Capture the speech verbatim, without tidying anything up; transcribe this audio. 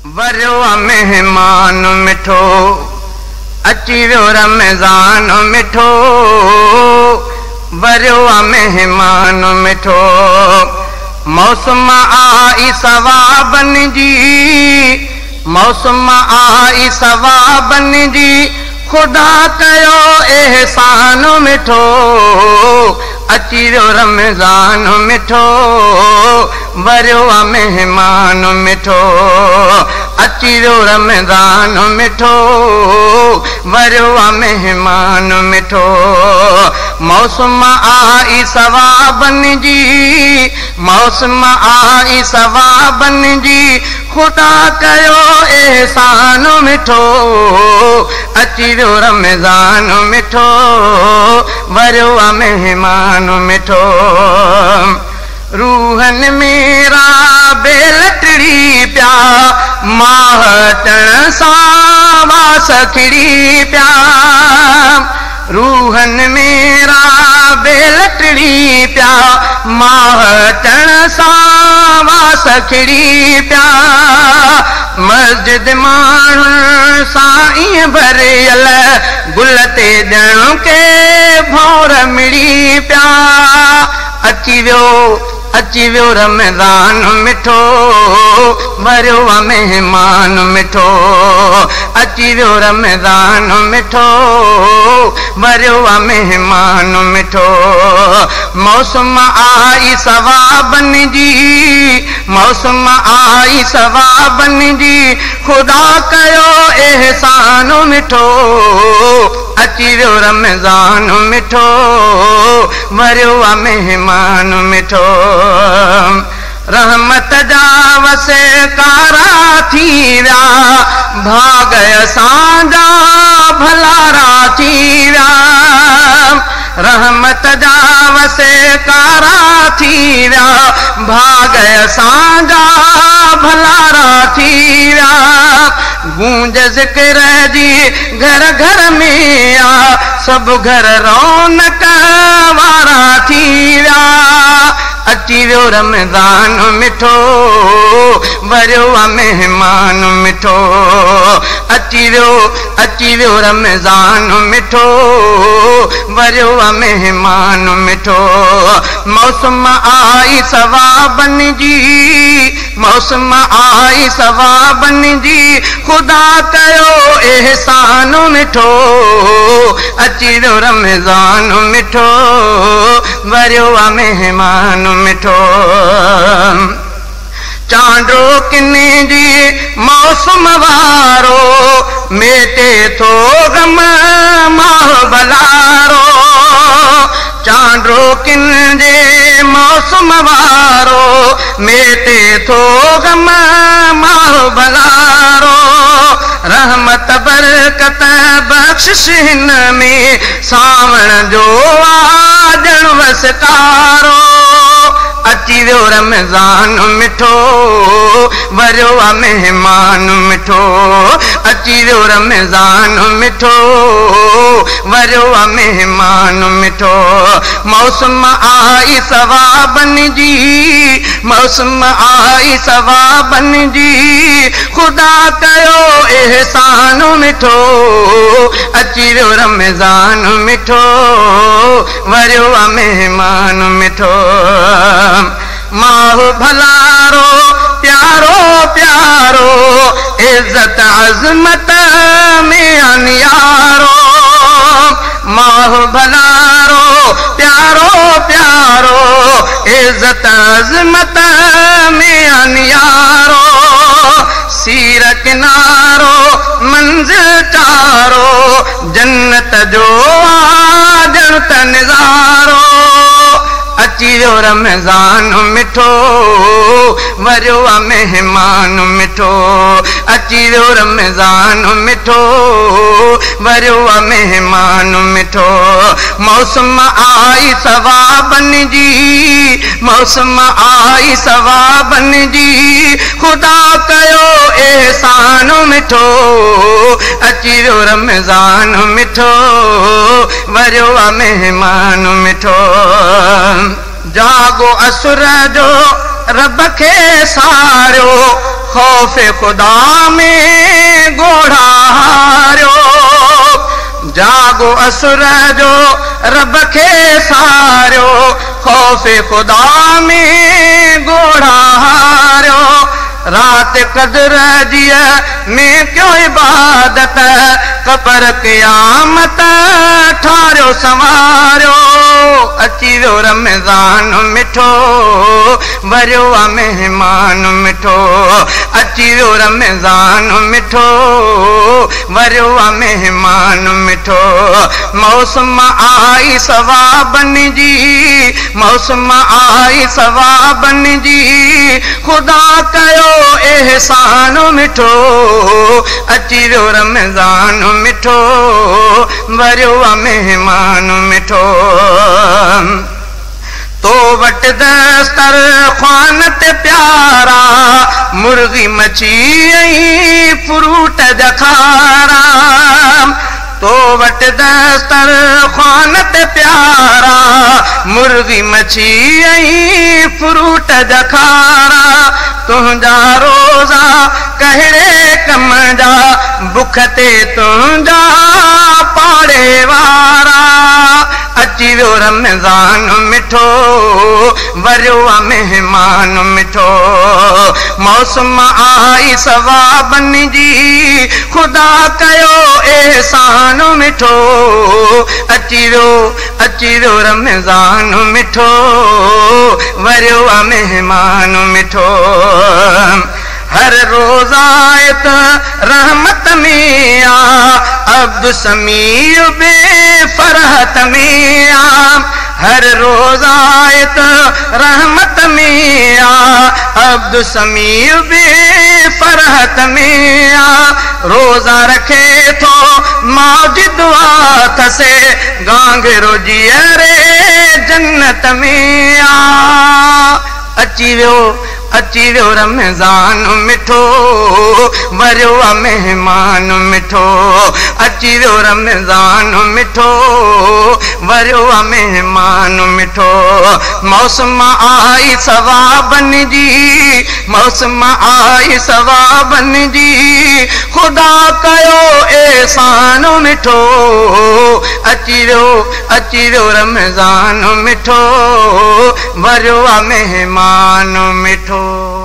वरियो मेहमान मिठो अची वियो रमज़ान मिठो वरियो मेहमान मिठो मौसम आई सवाबन जी मौसम आई सवाबन जी खुदा कयो एहसान मिठो अची वियो रमज़ान मिठो वरियो मेहमान मिठो अची वियो रमज़ान मिठो वरियो मेहमान मिठो मौसम आई सवाबन जी मौसम आई सवाबन जी खुदा कयो एहसान मिठो अची वियो रमज़ान मिठो वरियो मेहमान मिठो रूहन मेरा बेलटड़ी प्या माहटण सां वास खिड़ी प्या रूहन मेरा बेलटड़ी प्या माहटण सां वास खिड़ी प्या मस्जिद माण्हुनि सां ईअं भरियल गुल ते ॼण के भौर मिड़ी प्या अची वियो अची वियो रमज़ान मिठो वरियो मेहमान मिठो अची वियो रमज़ान मिठो वरियो मेहमान मिठो मौसम आई सवाबन जी मौसम आई सवाबन जी खुदा कयो एहसान मिठो अची वियो रमज़ान मिठो वरियो मेहमान मिठो रहमत जा वसेकारा थी विया भाग असांजा भलारा थी विया रहमत जा वसेकारा थी विया भाग असांजा भलारा थी विया गूंज ज़िक्र जी घर घर में आ सब घर रौनक वारा थी विया अची वियो रमज़ान मिठो वरियो मेहमान मिठो अची वियो अची वियो रमज़ान मिठो वरियो मेहमान मिठो मौसम आई सवाबन जी मौसम आई सवाबन जी खुदा कयो एहसान मिठो अची वियो रमज़ान मिठो वरियो मेहमान मिठो चांडो किने जी मौसम वारो मेटे थो गम माह बलारो चांडो किन जे मौसम वारो मेटे थो गम माह बलारो रहमत बरकत बख्शिश हिन में सावण जो आजण वसकारो अची वियो रमज़ान मिठो वरियो मेहमान मिठो अची वियो रमज़ान मिठो वरियो मेहमान मिठो मौसम आई सवाबन जी मौसम आई सवाबन जी खुदा कयो एहसान मिठो अची वियो रमज़ान मिठो वरियो मेहमान मिठो माहो भलारो प्यारो प्यारो इज्जत अज़मत में अनियारो माहो भलारो प्यारो प्यारो इज्जत अज़मत में अनियारो सीर किनारो मंज़िल चारो जन्नत जो आजण त नज़ारो अची वियो रमज़ान मिठो वरियो मेहमान मिठो अची वियो रमज़ान मिठो वरियो मेहमान मिठो मौसम आई सवाबन जी मौसम आई सवाबन जी खुदा कयो एहसान मिठो अची वियो रमज़ान मिठो वरियो मेहमान मिठो जागो असुर जो रब खे सारियो खौफ़ खुदा में गोढ़ा हारियो जागो असुर जो रब खे सारियो खौफ़ खुदा में गोढ़ा हारियो रात कदर जिया में क्यों इबादत कबर क़यामत ठारियो संवारियो अची वियो रमज़ान मिठो वरियो आहे महिमान मिठो अची वियो रमज़ान मिठो वरियो आहे महिमान मिठो मौसम आई सवाबन जी मौसम आई सवाबन जी खुदा कयो एहसान मिठो अची वियो रमज़ान मिठो वरियो आहे महिमान मिठो तो वट दस्तर ख़्वान ते प्यारा मुर्गी मच्छी ऐं फ्रूट जा खारा तो वट दस्तर ख़्वान ते प्यारा मुर्गी मच्छी ऐं फ्रूट जा खारा तुंहिंजा रोज़ा कहिड़े कम जा बुख ते तुंहिंजा पाड़े वारा अची वियो रमज़ान मिठो वरियो आहे महिमान मिठो मौसम आई सवाबन जी खुदा कयो एहसान मिठो अची वियो अची वियो रमज़ान मिठो वरियो आहे महिमान मिठो हर रोज़ायत रहमत में आ अब्दु समीउ बे फरहत में आ हर रोज़ायत रहमत में आ अब्दु समीउ बे फरहत में आ रोज़ा रखे थो माजिद वात से गांगरो जियरे जन्नत में आ अची वियो अची वियो रमज़ान मिठो वरियो आहे महिमान मिठो अची वियो रमज़ान मिठो वरियो आहे महिमान मिठो मौसम आई सवाबन जी मौसम आई सवाबन जी खुदा कयो एहसान मिठो अची वियो अची वियो रमज़ान मिठो वरियो आहे महिमान मिठो